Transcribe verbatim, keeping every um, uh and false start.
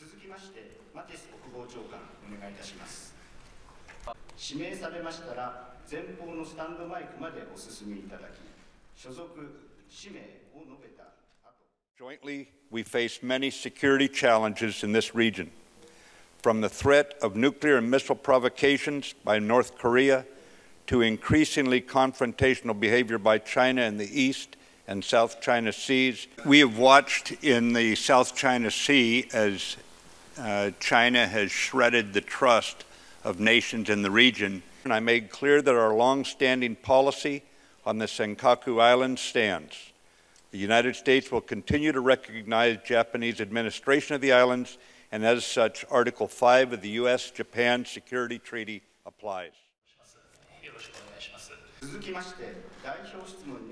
続きまして、マティス国防長官、お願いいたします。指名されましたら、前方のスタンドマイクまでお進みいただき、所属、氏名を述べた後。 Jointly, we face many security challenges in this region, from the threat of nuclear and missile provocations by North Korea to increasingly confrontational behavior by China in the East and South China Seas. We have watched in the South China Sea as uh, China has shredded the trust of nations in the region. And I made clear that our long-standing policy on the Senkaku Islands stands. The United States will continue to recognize Japanese administration of the islands, and as such, Article five of the U S Japan Security Treaty applies. 続きまして、代表質問に